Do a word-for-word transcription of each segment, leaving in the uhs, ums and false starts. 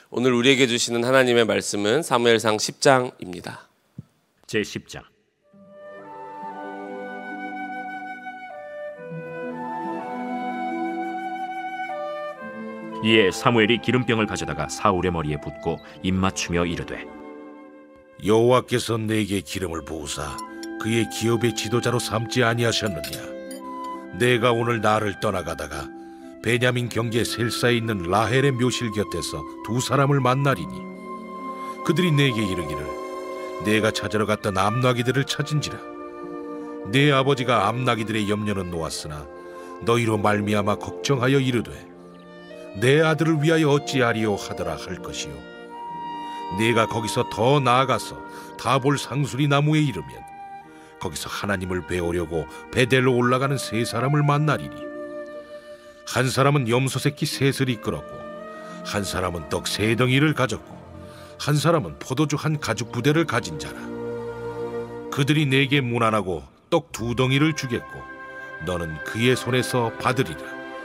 오늘 우리에게 주시는 하나님의 말씀은 사무엘상 십 장입니다. 제십 장. 이에 사무엘이 기름병을 가져다가 사울의 머리에 붓고 입맞추며 이르되, 여호와께서 내게 기름을 부으사 그의 기업의 지도자로 삼지 아니하셨느냐? 내가 오늘 나를 떠나가다가 베냐민 경계 셀사에 있는 라헬의 묘실 곁에서 두 사람을 만나리니 그들이 내게 이르기를 내가 찾으러 갔던 암나기들을 찾은지라. 내 아버지가 암나기들의 염려는 놓았으나 너희로 말미암아 걱정하여 이르되 내 아들을 위하여 어찌하리요 하더라 할 것이요. 내가 거기서 더 나아가서 다볼 상수리 나무에 이르면 거기서 하나님을 배우려고 베델로 올라가는 세 사람을 만나리니 한 사람은 염소 새끼 셋을 이끌었고 한 사람은 떡 세 덩이를 가졌고 한 사람은 포도주 한 가죽 부대를 가진 자라. 그들이 내게 문안하고 떡 두 덩이를 주겠고 너는 그의 손에서 받으리라.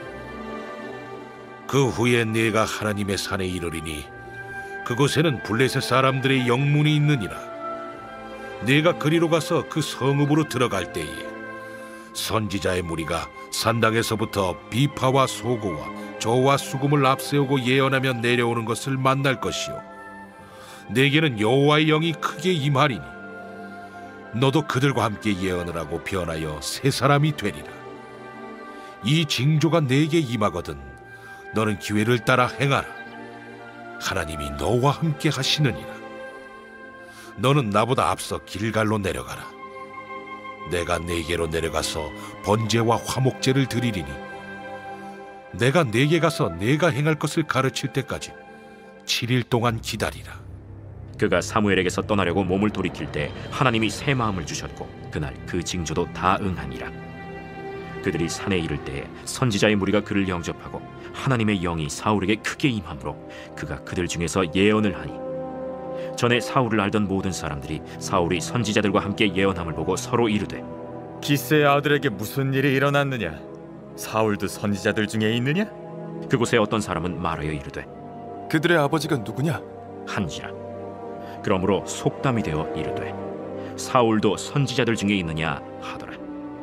그 후에 내가 하나님의 산에 이르리니 그곳에는 블레셋 사람들의 영문이 있느니라. 내가 그리로 가서 그 성읍으로 들어갈 때에 선지자의 무리가 산당에서부터 비파와 소고와 저와 수금을 앞세우고 예언하며 내려오는 것을 만날 것이요. 내게는 여호와의 영이 크게 임하리니 너도 그들과 함께 예언을 하고 변하여 새 사람이 되리라. 이 징조가 내게 임하거든 너는 기회를 따라 행하라. 하나님이 너와 함께 하시느니라. 너는 나보다 앞서 길갈로 내려가라. 내가 네게로 내려가서 번제와 화목제를 드리리니 내가 네게 가서 내가 행할 것을 가르칠 때까지 칠 일 동안 기다리라. 그가 사무엘에게서 떠나려고 몸을 돌이킬 때 하나님이 새 마음을 주셨고 그날 그 징조도 다 응하니라. 그들이 산에 이를 때에 선지자의 무리가 그를 영접하고 하나님의 영이 사울에게 크게 임함으로 그가 그들 중에서 예언을 하니 전에 사울을 알던 모든 사람들이 사울이 선지자들과 함께 예언함을 보고 서로 이르되, 기스의 아들에게 무슨 일이 일어났느냐? 사울도 선지자들 중에 있느냐? 그곳에 어떤 사람은 말하여 이르되, 그들의 아버지가 누구냐? 한지라. 그러므로 속담이 되어 이르되, 사울도 선지자들 중에 있느냐 하더라.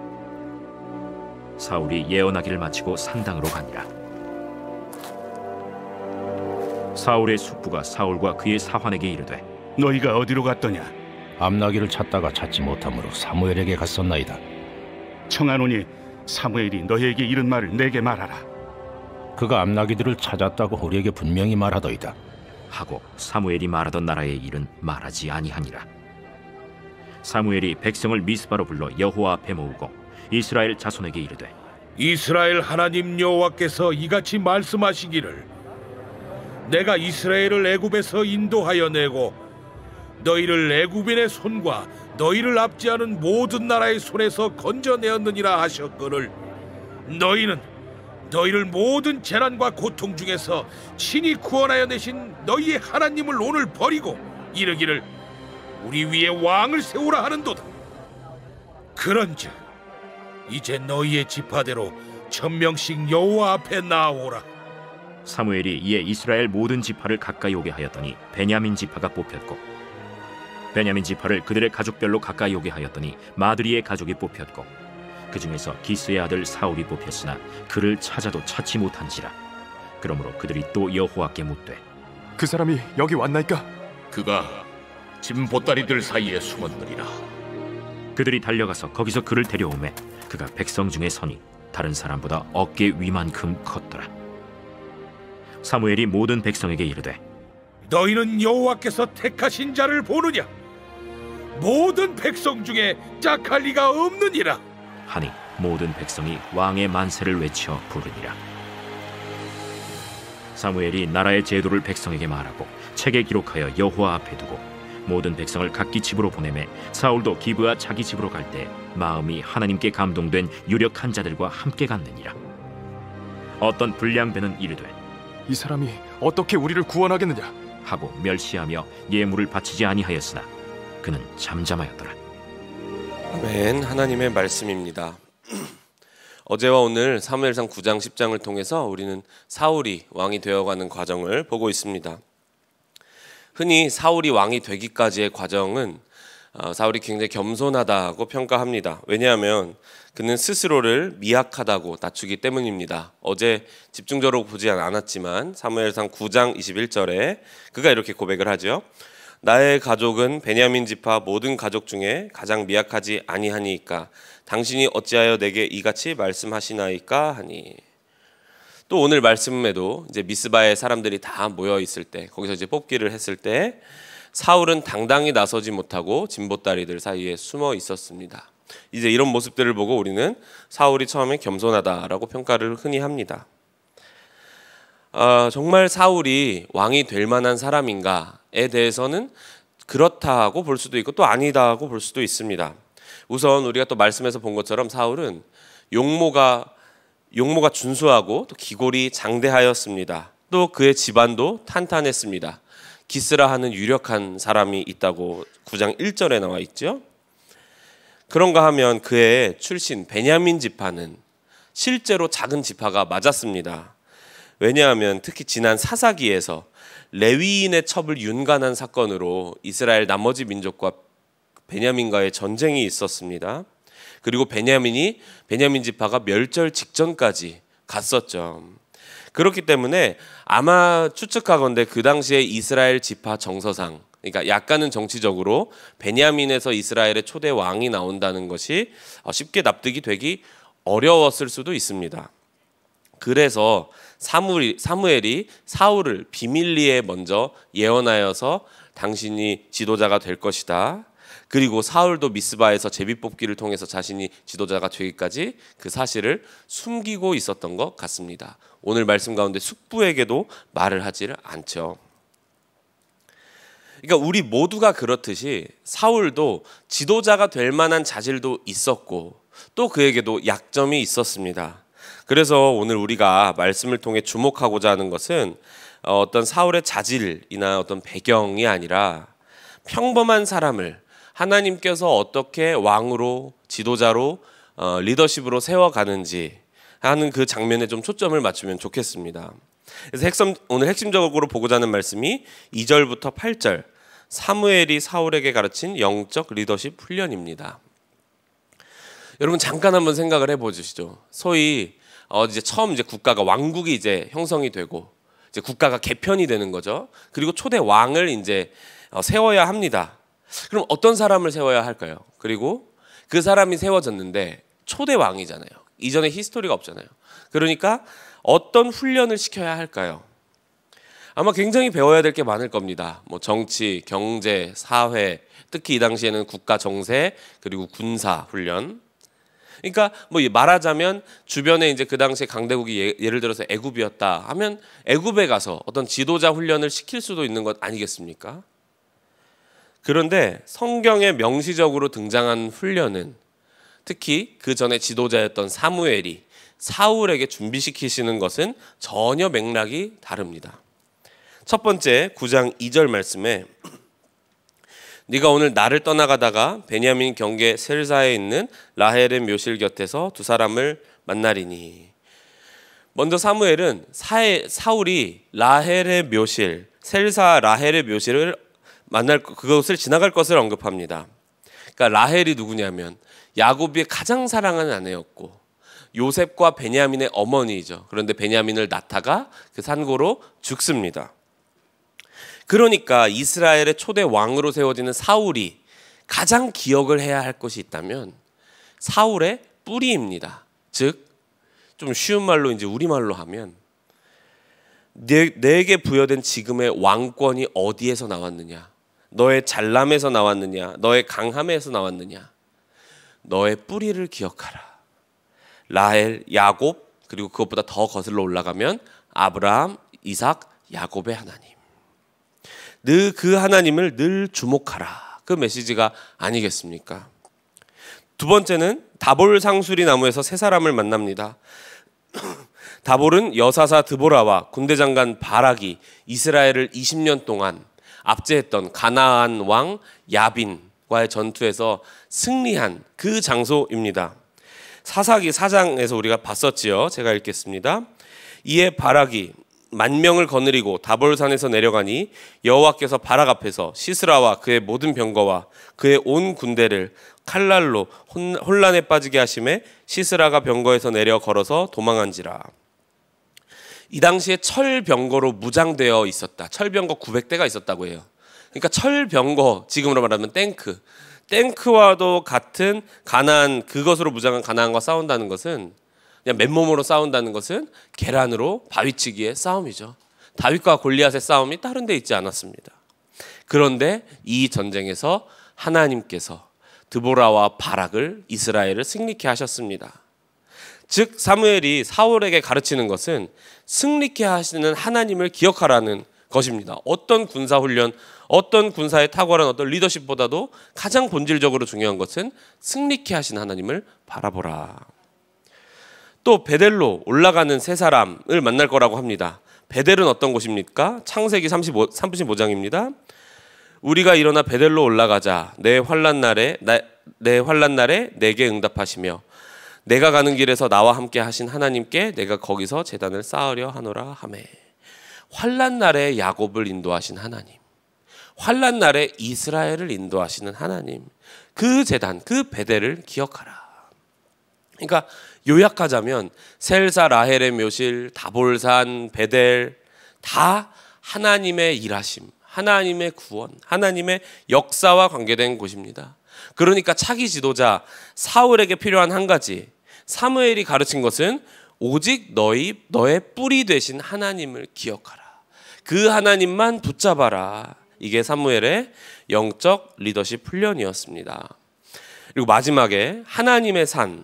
사울이 예언하기를 마치고 산당으로 가니라. 사울의 숙부가 사울과 그의 사환에게 이르되, 너희가 어디로 갔더냐? 암나기를 찾다가 찾지 못하므로 사무엘에게 갔었나이다. 청하노니 사무엘이 너희에게 이른 말을 내게 말하라. 그가 암나기들을 찾았다고 우리에게 분명히 말하더이다. 하고 사무엘이 말하던 나라의 일은 말하지 아니하니라. 사무엘이 백성을 미스바로 불러 여호와 앞에 모으고 이스라엘 자손에게 이르되, 이스라엘 하나님 여호와께서 이같이 말씀하시기를 내가 이스라엘을 애굽에서 인도하여 내고 너희를 애굽인의 손과 너희를 압제하는 모든 나라의 손에서 건져내었느니라 하셨거늘 너희는 너희를 모든 재난과 고통 중에서 친히 구원하여 내신 너희의 하나님을 오늘 버리고 이르기를 우리 위에 왕을 세우라 하는도다. 그런즉 이제 너희의 지파대로 천명씩 여호와 앞에 나아오라. 사무엘이 이에 이스라엘 모든 지파를 가까이 오게 하였더니 베냐민 지파가 뽑혔고 베냐민 지파를 그들의 가족별로 가까이 오게 하였더니 마드리의 가족이 뽑혔고 그 중에서 기스의 아들 사울이 뽑혔으나 그를 찾아도 찾지 못한지라. 그러므로 그들이 또 여호와께 묻되, 그 사람이 여기 왔나이까? 그가 진 보따리들 사이에 숨었느니라. 그들이 달려가서 거기서 그를 데려오매 그가 백성 중에 서니 다른 사람보다 어깨 위만큼 컸더라. 사무엘이 모든 백성에게 이르되, 너희는 여호와께서 택하신 자를 보느냐? 모든 백성 중에 짝할 리가 없느니라. 하니 모든 백성이 왕의 만세를 외쳐 부르니라. 사무엘이 나라의 제도를 백성에게 말하고 책에 기록하여 여호와 앞에 두고 모든 백성을 각기 집으로 보내매 사울도 기브와 자기 집으로 갈 때 마음이 하나님께 감동된 유력한 자들과 함께 갔느니라. 어떤 불량배는 이르되, 이 사람이 어떻게 우리를 구원하겠느냐? 하고 멸시하며 예물을 바치지 아니하였으나 그는 잠잠하였더라. 아멘. 하나님의 말씀입니다. 어제와 오늘 사무엘상 구 장 십 장을 통해서 우리는 사울이 왕이 되어가는 과정을 보고 있습니다. 흔히 사울이 왕이 되기까지의 과정은 어, 사울이 굉장히 겸손하다고 평가합니다. 왜냐하면 그는 스스로를 미약하다고 낮추기 때문입니다. 어제 집중적으로 보지 않았지만 사무엘상 구 장 이십일 절에 그가 이렇게 고백을 하죠. 나의 가족은 베냐민 지파 모든 가족 중에 가장 미약하지 아니하니이까 당신이 어찌하여 내게 이같이 말씀하시나이까 하니. 또 오늘 말씀에도 이제 미스바의 사람들이 다 모여 있을 때 거기서 이제 뽑기를 했을 때 사울은 당당히 나서지 못하고 진보다리들 사이에 숨어 있었습니다. 이제 이런 모습들을 보고 우리는 사울이 처음에 겸손하다라고 평가를 흔히 합니다. 어, 정말 사울이 왕이 될 만한 사람인가에 대해서는 그렇다고 볼 수도 있고 또 아니다고 볼 수도 있습니다. 우선 우리가 또 말씀에서 본 것처럼 사울은 용모가 용모가 준수하고 또 기골이 장대하였습니다. 또 그의 집안도 탄탄했습니다. 기스라 하는 유력한 사람이 있다고 구 장 일 절에 나와 있죠. 그런가 하면 그의 출신 베냐민 지파는 실제로 작은 지파가 맞았습니다. 왜냐하면 특히 지난 사사기에서 레위인의 첩을 윤관한 사건으로 이스라엘 나머지 민족과 베냐민과의 전쟁이 있었습니다. 그리고 베냐민이 베냐민 지파가 멸절 직전까지 갔었죠. 그렇기 때문에 아마 추측하건대 그 당시에 이스라엘 지파 정서상, 그러니까 약간은 정치적으로 베냐민에서 이스라엘의 초대 왕이 나온다는 것이 쉽게 납득이 되기 어려웠을 수도 있습니다. 그래서 사무엘이, 사무엘이 사울을 비밀리에 먼저 예언하여서 당신이 지도자가 될 것이다. 그리고 사울도 미스바에서 제비뽑기를 통해서 자신이 지도자가 되기까지 그 사실을 숨기고 있었던 것 같습니다. 오늘 말씀 가운데 숙부에게도 말을 하지를 않죠. 그러니까 우리 모두가 그렇듯이 사울도 지도자가 될 만한 자질도 있었고 또 그에게도 약점이 있었습니다. 그래서 오늘 우리가 말씀을 통해 주목하고자 하는 것은 어떤 사울의 자질이나 어떤 배경이 아니라 평범한 사람을 하나님께서 어떻게 왕으로 지도자로 어, 리더십으로 세워가는지 하는 그 장면에 좀 초점을 맞추면 좋겠습니다. 그래서 핵심, 오늘 핵심적으로 보고자 하는 말씀이 이 절부터 팔 절 사무엘이 사울에게 가르친 영적 리더십 훈련입니다. 여러분 잠깐 한번 생각을 해보시죠. 소위 어, 이제 처음 이제 국가가 왕국이 이제 형성이 되고 이제 국가가 개편이 되는 거죠. 그리고 초대 왕을 이제 어, 세워야 합니다. 그럼 어떤 사람을 세워야 할까요? 그리고 그 사람이 세워졌는데 초대 왕이잖아요. 이전에 히스토리가 없잖아요. 그러니까 어떤 훈련을 시켜야 할까요? 아마 굉장히 배워야 될 게 많을 겁니다. 뭐 정치, 경제, 사회, 특히 이 당시에는 국가 정세 그리고 군사 훈련. 그러니까 뭐 말하자면 주변에 이제 그 당시에 강대국이 예, 예를 들어서 애굽이었다 하면 애굽에 가서 어떤 지도자 훈련을 시킬 수도 있는 것 아니겠습니까? 그런데 성경에 명시적으로 등장한 훈련은 특히 그 전에 지도자였던 사무엘이 사울에게 준비시키시는 것은 전혀 맥락이 다릅니다. 첫 번째 구 장 이 절 말씀에 네가 오늘 나를 떠나가다가 베냐민 경계 셀사에 있는 라헬의 묘실 곁에서 두 사람을 만나리니. 먼저 사무엘은 사에, 사울이 라헬의 묘실, 셀사 라헬의 묘실을 만날 그것을 지나갈 것을 언급합니다. 그러니까 라헬이 누구냐면 야곱이 가장 사랑하는 아내였고 요셉과 베냐민의 어머니이죠. 그런데 베냐민을 낳다가 그 산고로 죽습니다. 그러니까 이스라엘의 초대 왕으로 세워지는 사울이 가장 기억을 해야 할 것이 있다면 사울의 뿌리입니다. 즉, 좀 쉬운 말로 이제 우리말로 하면 내, 내게 부여된 지금의 왕권이 어디에서 나왔느냐? 너의 잘남에서 나왔느냐? 너의 강함에서 나왔느냐? 너의 뿌리를 기억하라. 라헬, 야곱, 그리고 그것보다 더 거슬러 올라가면 아브라함, 이삭, 야곱의 하나님. 늘 그 하나님을 늘 주목하라. 그 메시지가 아니겠습니까? 두 번째는 다볼 상수리 나무에서 세 사람을 만납니다. 다볼은 여사사 드보라와 군대장관 바락이 이스라엘을 이십 년 동안 압제했던 가나안 왕 야빈과의 전투에서 승리한 그 장소입니다. 사사기 사 장에서 우리가 봤었지요. 제가 읽겠습니다. 이에 바락이 만 명을 거느리고 다볼산에서 내려가니 여호와께서 바락 앞에서 시스라와 그의 모든 병거와 그의 온 군대를 칼날로 혼란에 빠지게 하심에 시스라가 병거에서 내려 걸어서 도망한지라. 이 당시에 철병거로 무장되어 있었다. 철병거 구백 대가 있었다고 해요. 그러니까 철병거, 지금으로 말하면 탱크, 탱크와도 같은 가나안, 그것으로 무장한 가나안과 싸운다는 것은, 그냥 맨몸으로 싸운다는 것은 계란으로 바위치기의 싸움이죠. 다윗과 골리앗의 싸움이 다른 데 있지 않았습니다. 그런데 이 전쟁에서 하나님께서 드보라와 바락을, 이스라엘을 승리케 하셨습니다. 즉 사무엘이 사울에게 가르치는 것은 승리케 하시는 하나님을 기억하라는 것입니다. 어떤 군사훈련, 어떤 군사의 탁월한 어떤 리더십보다도 가장 본질적으로 중요한 것은 승리케 하신 하나님을 바라보라. 또 베델로 올라가는 세 사람을 만날 거라고 합니다. 베델은 어떤 곳입니까? 창세기 삼십오, 삼십오 장입니다. 우리가 일어나 베델로 올라가자. 내 환난 날에 나, 내 환난 날에 내게 응답하시며 내가 가는 길에서 나와 함께 하신 하나님께 내가 거기서 제단을 쌓으려 하노라 하매. 환난 날에 야곱을 인도하신 하나님, 환난 날에 이스라엘을 인도하시는 하나님, 그 제단, 그 베델을 기억하라. 그러니까 요약하자면 셀사, 라헬의 묘실, 다볼산, 베델 다 하나님의 일하심, 하나님의 구원, 하나님의 역사와 관계된 곳입니다. 그러니까 차기 지도자 사울에게 필요한 한 가지, 사무엘이 가르친 것은 오직 너희 너의 뿌리 되신 하나님을 기억하라. 그 하나님만 붙잡아라. 이게 사무엘의 영적 리더십 훈련이었습니다. 그리고 마지막에 하나님의 산,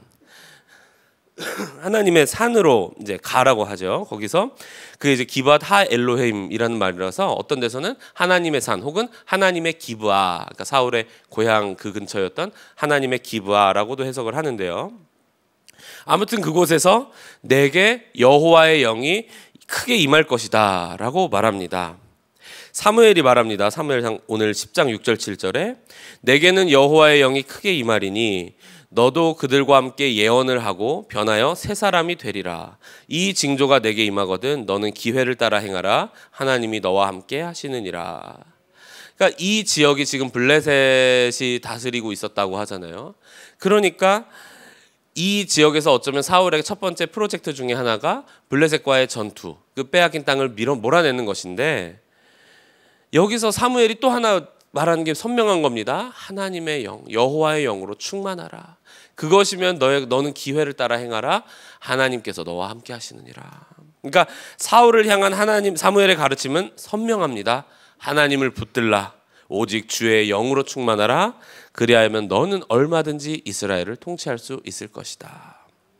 하나님의 산으로 이제 가라고 하죠. 거기서 그 이제 기브앗 하 엘로헤임이라는 말이라서 어떤 데서는 하나님의 산 혹은 하나님의 기브아, 그러니까 사울의 고향 그 근처였던 하나님의 기브아라고도 해석을 하는데요. 아무튼 그곳에서 내게 여호와의 영이 크게 임할 것이다라고 말합니다. 사무엘이 말합니다. 사무엘상 오늘 십 장 육 절 칠 절에 내게는 여호와의 영이 크게 임하리니 너도 그들과 함께 예언을 하고 변하여 새 사람이 되리라. 이 징조가 내게 임하거든 너는 기회를 따라 행하라. 하나님이 너와 함께 하시느니라. 그러니까 이 지역이 지금 블레셋이 다스리고 있었다고 하잖아요. 그러니까 이 지역에서 어쩌면 사울의 첫 번째 프로젝트 중에 하나가 블레셋과의 전투, 그 빼앗긴 땅을 밀어 몰아내는 것인데, 여기서 사무엘이 또 하나 말하는 게 선명한 겁니다. 하나님의 영, 여호와의 영으로 충만하라. 그것이면 너의, 너는 기회를 따라 행하라. 하나님께서 너와 함께 하시느니라. 그러니까 사울을 향한 하나님, 사무엘의 가르침은 선명합니다. 하나님을 붙들라. 오직 주의 영으로 충만하라. 그리하면 너는 얼마든지 이스라엘을 통치할 수 있을 것이다.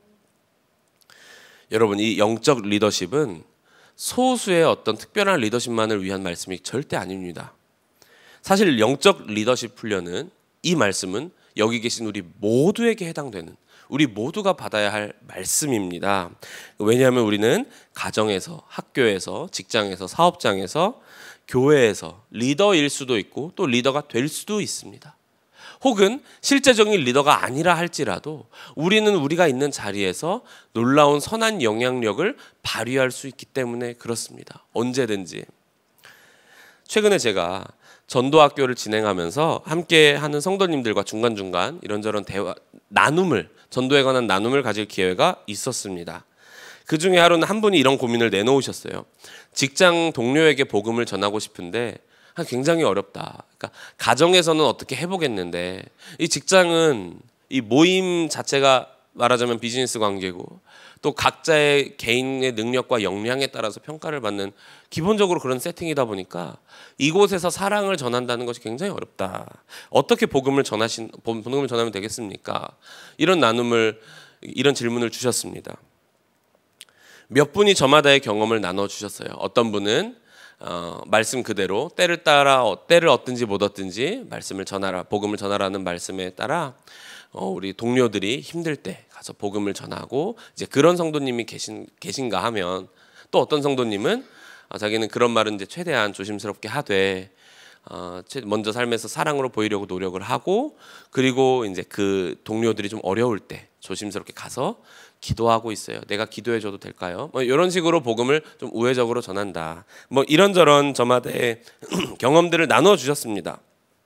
여러분, 이 영적 리더십은 소수의 어떤 특별한 리더십만을 위한 말씀이 절대 아닙니다. 사실 영적 리더십 훈련은, 이 말씀은 여기 계신 우리 모두에게 해당되는, 우리 모두가 받아야 할 말씀입니다. 왜냐하면 우리는 가정에서, 학교에서, 직장에서, 사업장에서, 교회에서 리더일 수도 있고 또 리더가 될 수도 있습니다. 혹은 실제적인 리더가 아니라 할지라도 우리는 우리가 있는 자리에서 놀라운 선한 영향력을 발휘할 수 있기 때문에 그렇습니다. 언제든지. 최근에 제가 전도학교를 진행하면서 함께 하는 성도님들과 중간중간 이런저런 대화, 나눔을, 전도에 관한 나눔을 가질 기회가 있었습니다. 그 중에 하루는 한 분이 이런 고민을 내놓으셨어요. 직장 동료에게 복음을 전하고 싶은데 굉장히 어렵다. 그러니까 가정에서는 어떻게 해보겠는데, 이 직장은 이 모임 자체가 말하자면 비즈니스 관계고 또 각자의 개인의 능력과 역량에 따라서 평가를 받는 기본적으로 그런 세팅이다 보니까 이곳에서 사랑을 전한다는 것이 굉장히 어렵다. 어떻게 복음을 전하신 복음을 전하면 되겠습니까? 이런 나눔을, 이런 질문을 주셨습니다. 몇 분이 저마다의 경험을 나눠 주셨어요. 어떤 분은 어, 말씀 그대로 때를 따라 때를 얻든지 못 얻든지 말씀을 전하라, 복음을 전하라는 말씀에 따라 어, 우리 동료들이 힘들 때 가서 복음을 전하고, 이제 그런 성도님이 계신 계신가 하면, 또 어떤 성도님은 아, 자기는 그런 말은 이제 최대한 조심스럽게 하되 어, 먼저 삶에서 사랑으로 보이려고 노력을 하고, 그리고 이제 그 동료들이 좀 어려울 때 조심스럽게 가서 기도하고 있어요. 내가 기도해줘도 될까요? 뭐 이런 식으로 복음을 좀 우회적으로 전한다. 뭐 이런저런 저마다의 경험들을 나눠 주셨습니다.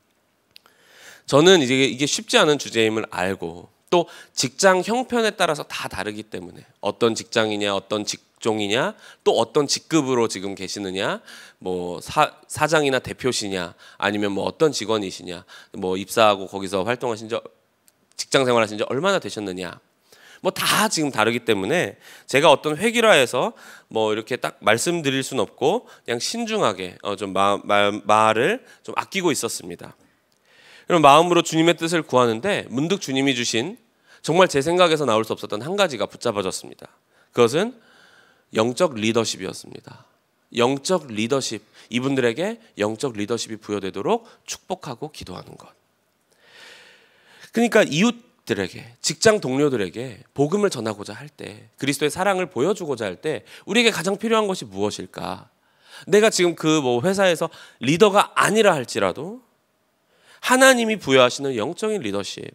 저는 이제 이게 쉽지 않은 주제임을 알고 또 직장 형편에 따라서 다 다르기 때문에 어떤 직장이냐, 어떤 직종이냐, 또 어떤 직급으로 지금 계시느냐, 뭐 사, 사장이나 대표시냐, 아니면 뭐 어떤 직원이시냐, 뭐 입사하고 거기서 활동하신 지 직장 생활하신 지 얼마나 되셨느냐, 뭐 다 지금 다르기 때문에 제가 어떤 획일화해서 뭐 이렇게 딱 말씀드릴 수는 없고 그냥 신중하게 어 좀 마, 마, 말을 좀 아끼고 있었습니다. 그럼 마음으로 주님의 뜻을 구하는데 문득 주님이 주신 정말 제 생각에서 나올 수 없었던 한 가지가 붙잡아졌습니다. 그것은 영적 리더십이었습니다. 영적 리더십, 이분들에게 영적 리더십이 부여되도록 축복하고 기도하는 것. 그러니까 이웃들에게, 직장 동료들에게 복음을 전하고자 할 때, 그리스도의 사랑을 보여주고자 할 때 우리에게 가장 필요한 것이 무엇일까? 내가 지금 그 뭐 회사에서 리더가 아니라 할지라도 하나님이 부여하시는 영적인 리더십,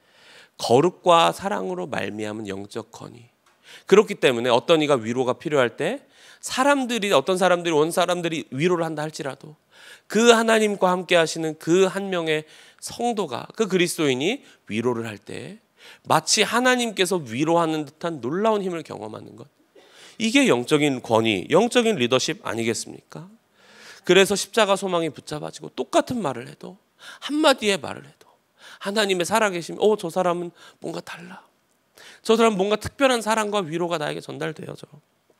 거룩과 사랑으로 말미암은 영적 건의. 그렇기 때문에 어떤 이가 위로가 필요할 때 사람들이 어떤 사람들이 온 사람들이 위로를 한다 할지라도 그 하나님과 함께 하시는 그 한 명의 성도가, 그 그리스도인이 위로를 할 때 마치 하나님께서 위로하는 듯한 놀라운 힘을 경험하는 것. 이게 영적인 권위, 영적인 리더십 아니겠습니까? 그래서 십자가 소망이 붙잡아지고 똑같은 말을 해도, 한마디의 말을 해도 하나님의 살아계심이 어, 저 사람은 뭔가 달라. 저 사람은 뭔가 특별한 사랑과 위로가 나에게 전달되어져.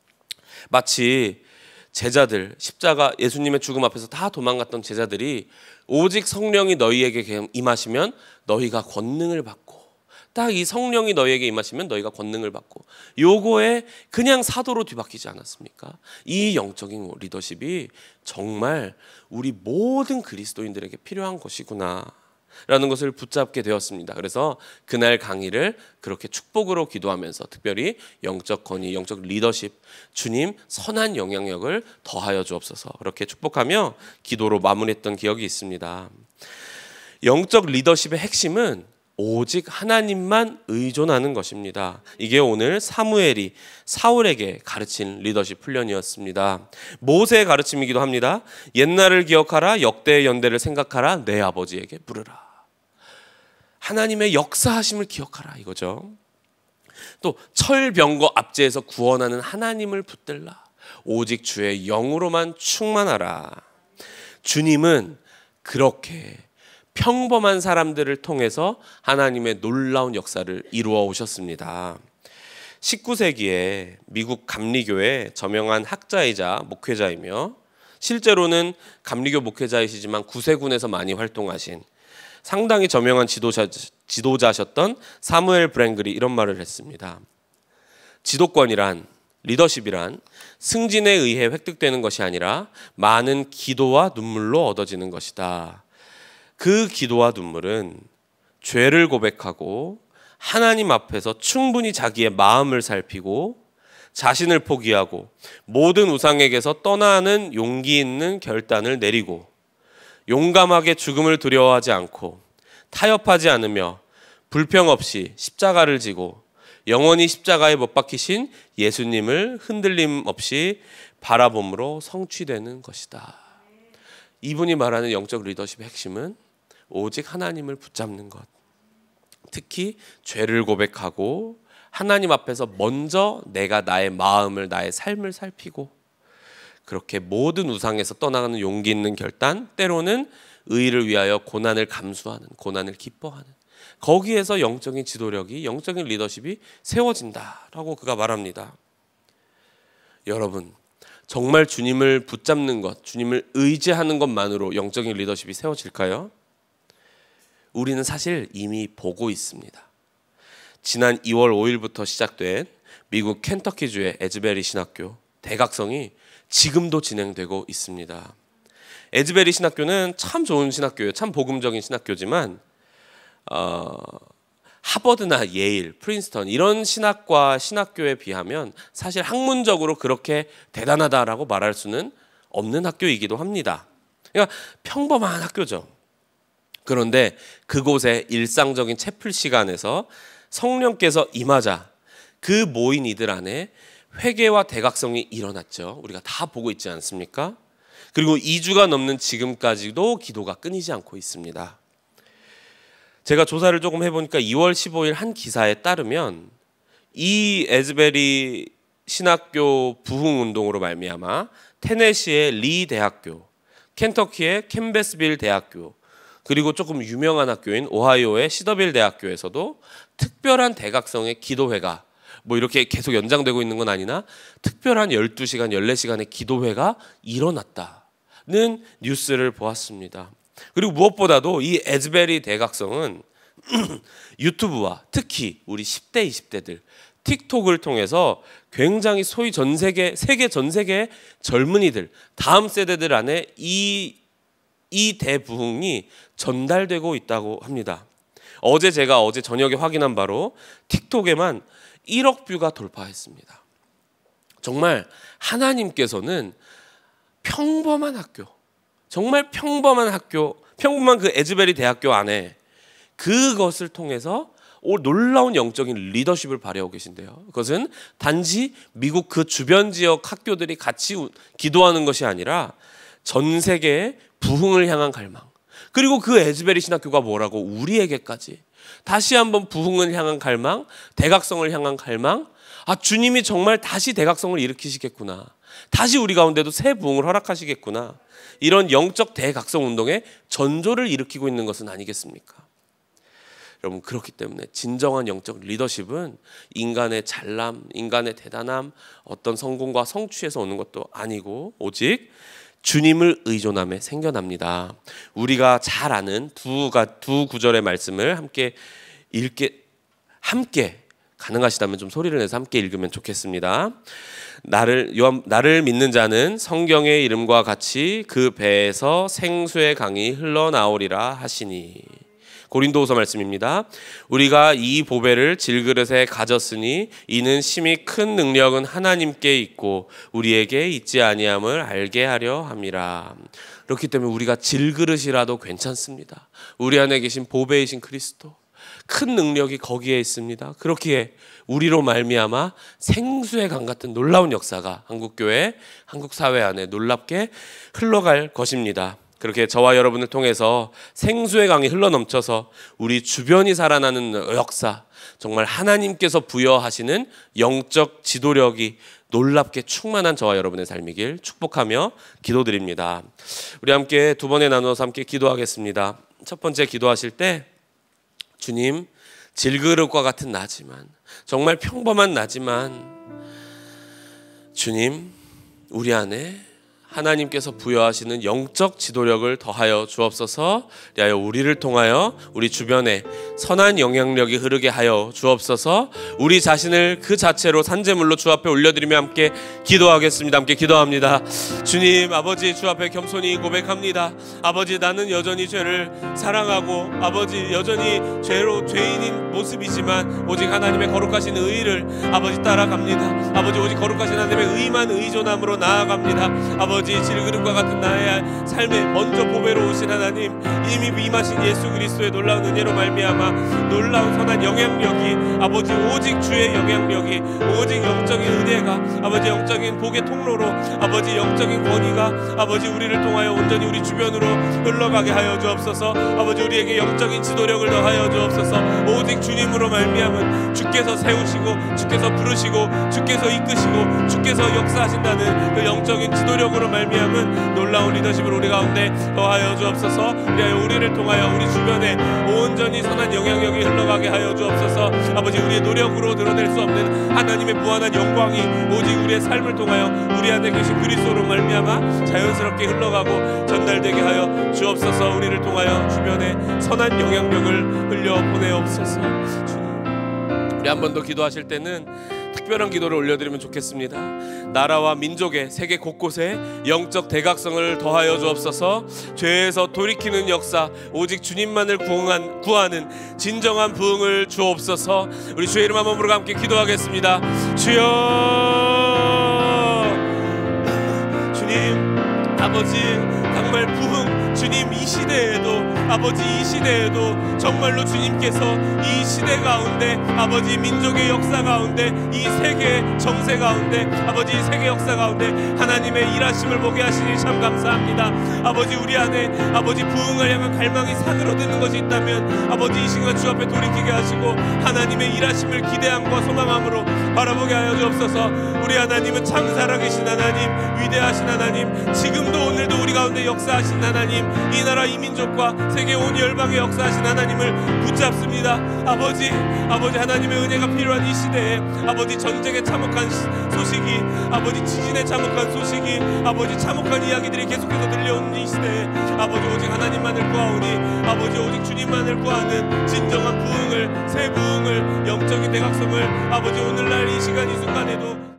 마치 제자들, 십자가 예수님의 죽음 앞에서 다 도망갔던 제자들이 오직 성령이 너희에게 임하시면 너희가 권능을 받고, 딱 이 성령이 너희에게 임하시면 너희가 권능을 받고, 요거에 그냥 사도로 뒤바뀌지 않았습니까? 이 영적인 리더십이 정말 우리 모든 그리스도인들에게 필요한 것이구나 라는 것을 붙잡게 되었습니다. 그래서 그날 강의를 그렇게 축복으로 기도하면서 특별히 영적 권위, 영적 리더십, 주님 선한 영향력을 더하여 주옵소서, 그렇게 축복하며 기도로 마무리했던 기억이 있습니다. 영적 리더십의 핵심은 오직 하나님만 의존하는 것입니다. 이게 오늘 사무엘이 사울에게 가르친 리더십 훈련이었습니다. 모세의 가르침이기도 합니다. 옛날을 기억하라, 역대의 연대를 생각하라, 내 아버지에게 물으라. 하나님의 역사하심을 기억하라 이거죠. 또 철병거 압제에서 구원하는 하나님을 붙들라. 오직 주의 영으로만 충만하라. 주님은 그렇게 평범한 사람들을 통해서 하나님의 놀라운 역사를 이루어 오셨습니다. 십구 세기에 미국 감리교의 저명한 학자이자 목회자이며 실제로는 감리교 목회자이시지만 구세군에서 많이 활동하신 상당히 저명한 지도자, 지도자셨던 사무엘 브랭글이 이런 말을 했습니다. 지도권이란, 리더십이란 승진에 의해 획득되는 것이 아니라 많은 기도와 눈물로 얻어지는 것이다. 그 기도와 눈물은 죄를 고백하고 하나님 앞에서 충분히 자기의 마음을 살피고 자신을 포기하고 모든 우상에게서 떠나는 용기 있는 결단을 내리고 용감하게 죽음을 두려워하지 않고 타협하지 않으며 불평 없이 십자가를 지고 영원히 십자가에 못 박히신 예수님을 흔들림 없이 바라봄으로 성취되는 것이다. 이분이 말하는 영적 리더십의 핵심은 오직 하나님을 붙잡는 것, 특히 죄를 고백하고 하나님 앞에서 먼저 내가 나의 마음을, 나의 삶을 살피고 그렇게 모든 우상에서 떠나가는 용기 있는 결단, 때로는 의를 위하여 고난을 감수하는, 고난을 기뻐하는, 거기에서 영적인 지도력이, 영적인 리더십이 세워진다라고 그가 말합니다. 여러분, 정말 주님을 붙잡는 것, 주님을 의지하는 것만으로 영적인 리더십이 세워질까요? 우리는 사실 이미 보고 있습니다. 지난 이월 오일부터 시작된 미국 켄터키주의 에즈베리 신학교 대각성이 지금도 진행되고 있습니다. 에즈베리 신학교는 참 좋은 신학교예요. 참 복음적인 신학교지만 어, 하버드나 예일, 프린스턴 이런 신학과 신학교에 비하면 사실 학문적으로 그렇게 대단하다라고 말할 수는 없는 학교이기도 합니다. 그러니까 평범한 학교죠. 그런데 그곳의 일상적인 채플 시간에서 성령께서 임하자 그 모인 이들 안에 회개와 대각성이 일어났죠. 우리가 다 보고 있지 않습니까? 그리고 이 주가 넘는 지금까지도 기도가 끊이지 않고 있습니다. 제가 조사를 조금 해보니까 이월 십오일 한 기사에 따르면 이 에즈베리 신학교 부흥운동으로 말미암아 테네시의 리 대학교, 켄터키의 캠베스빌 대학교, 그리고 조금 유명한 학교인 오하이오의 시더빌 대학교에서도 특별한 대각성의 기도회가 뭐 이렇게 계속 연장되고 있는 건 아니나 특별한 열두 시간, 열네 시간의 기도회가 일어났다는 뉴스를 보았습니다. 그리고 무엇보다도 이 에즈베리 대각성은 유튜브와 특히 우리 십 대, 이십 대들 틱톡을 통해서 굉장히 소위 전 세계, 세계 전 세계의 젊은이들, 다음 세대들 안에 이, 이 대부흥이 전달되고 있다고 합니다. 어제 제가 어제 저녁에 확인한 바로 틱톡에만 일억 뷰가 돌파했습니다. 정말 하나님께서는 평범한 학교, 정말 평범한 학교, 평범한 그 에즈베리 대학교 안에 그것을 통해서 놀라운 영적인 리더십을 발휘하고 계신데요. 그것은 단지 미국 그 주변 지역 학교들이 같이 기도하는 것이 아니라 전 세계의 부흥을 향한 갈망, 그리고 그 에즈베리 신학교가 뭐라고 우리에게까지 다시 한번 부흥을 향한 갈망, 대각성을 향한 갈망. 아, 주님이 정말 다시 대각성을 일으키시겠구나, 다시 우리 가운데도 새 부흥을 허락하시겠구나, 이런 영적 대각성 운동에 전조를 일으키고 있는 것은 아니겠습니까? 여러분, 그렇기 때문에 진정한 영적 리더십은 인간의 잘남, 인간의 대단함, 어떤 성공과 성취에서 오는 것도 아니고 오직 주님을 의존함에 생겨납니다. 우리가 잘 아는 두, 두 구절의 말씀을 함께 읽게, 함께 가능하시다면 좀 소리를 내서 함께 읽으면 좋겠습니다. 나를, 요한, 나를 믿는 자는 성경의 이름과 같이 그 배에서 생수의 강이 흘러나오리라 하시니. 고린도후서 말씀입니다. 우리가 이 보배를 질그릇에 가졌으니 이는 심히 큰 능력은 하나님께 있고 우리에게 있지 아니함을 알게 하려 함이라. 그렇기 때문에 우리가 질그릇이라도 괜찮습니다. 우리 안에 계신 보배이신 그리스도, 큰 능력이 거기에 있습니다. 그렇기에 우리로 말미암아 생수의 강 같은 놀라운 역사가 한국교회, 한국사회 안에 놀랍게 흘러갈 것입니다. 그렇게 저와 여러분을 통해서 생수의 강이 흘러넘쳐서 우리 주변이 살아나는 역사, 정말 하나님께서 부여하시는 영적 지도력이 놀랍게 충만한 저와 여러분의 삶이길 축복하며 기도드립니다. 우리 함께 두 번에 나누어서 함께 기도하겠습니다. 첫 번째 기도하실 때, 주님, 질그릇과 같은 나지만, 정말 평범한 나지만 주님, 우리 안에 하나님께서 부여하시는 영적 지도력을 더하여 주옵소서. 리하여 우리를 통하여 우리 주변에 선한 영향력이 흐르게 하여 주옵소서. 우리 자신을 그 자체로 산재물로 주 앞에 올려드리며 함께 기도하겠습니다. 함께 기도합니다. 주님, 아버지, 주 앞에 겸손히 고백합니다. 아버지, 나는 여전히 죄를 사랑하고 아버지, 여전히 죄로 죄인인 모습이지만 오직 하나님의 거룩하신 의를 아버지 따라갑니다. 아버지, 오직 거룩하신 하나님의 의만 의존함으로 나아갑니다. 아버지, 질그릇과 같은 나의 삶에 먼저 보배로 오신 하나님, 이미 임하신 예수 그리스도의 놀라운 은혜로 말미암아 놀라운 선한 영향력이 아버지, 오직 주의 영향력이, 오직 영적인 은혜가 아버지, 영적인 복의 통로로 아버지, 영적인 권위가 아버지, 우리를 통하여 온전히 우리 주변으로 흘러가게 하여 주옵소서. 아버지, 우리에게 영적인 지도력을 더하여 주옵소서. 오직 주님으로 말미암은 주께서 세우시고 주께서 부르시고 주께서 이끄시고 주께서 역사하신다는 그 영적인 지도력으로 말미암은 놀라운 리더십을 우리 가운데 더하여 주옵소서. 우리하여 우리를 통하여 우리 주변에 온전히 선한 영향력이 흘러가게 하여 주옵소서. 아버지, 우리의 노력으로 드러낼 수 없는 하나님의 무한한 영광이 오직 우리의 삶을 통하여 우리 안에 계신 그리스도로 말미암아 자연스럽게 흘러가고 전달되게 하여 주옵소서. 우리를 통하여 주변에 선한 영향력을 흘려 보내옵소서. 주님, 우리 한 번 더 기도하실 때는 특별한 기도를 올려드리면 좋겠습니다. 나라와 민족의 세계 곳곳에 영적 대각성을 더하여 주옵소서. 죄에서 돌이키는 역사, 오직 주님만을 구한, 구하는 진정한 부흥을 주옵소서. 우리 주의 이름 한 번으로 함께 기도하겠습니다. 주여, 주님, 아버지, 정말 부흥 주님 이 시대에도 아버지 이 시대에도 정말로 주님께서 이 시대 가운데 아버지 민족의 역사 가운데 이 세계의 정세 가운데 아버지 이 세계 역사 가운데 하나님의 일하심을 보게 하시니 참 감사합니다. 아버지 우리 안에 아버지 부흥을 향한 갈망이 사그러드는 것이 있다면 아버지 이 시간 주 앞에 돌이키게 하시고 하나님의 일하심을 기대함과 소망함으로 바라보게 하여 주옵소서. 우리 하나님은 참 살아계신 하나님, 위대하신 하나님, 지금도 오늘도 우리 가운데 역사하신 하나님, 이 나라 이 민족과 세계 온 열방의 역사하신 하나님을 붙잡습니다. 아버지 아버지 하나님의 은혜가 필요한 이 시대에 아버지 전쟁에 참혹한 소식이 아버지 지진에 참혹한 소식이 아버지 참혹한 이야기들이 계속해서 들려오는 이 시대에 아버지 오직 하나님만을 구하오니 아버지 오직 주님만을 구하는 진정한 부흥을 새 부흥을 영적인 대각성을 아버지 오늘날 이 시간 이 순간에도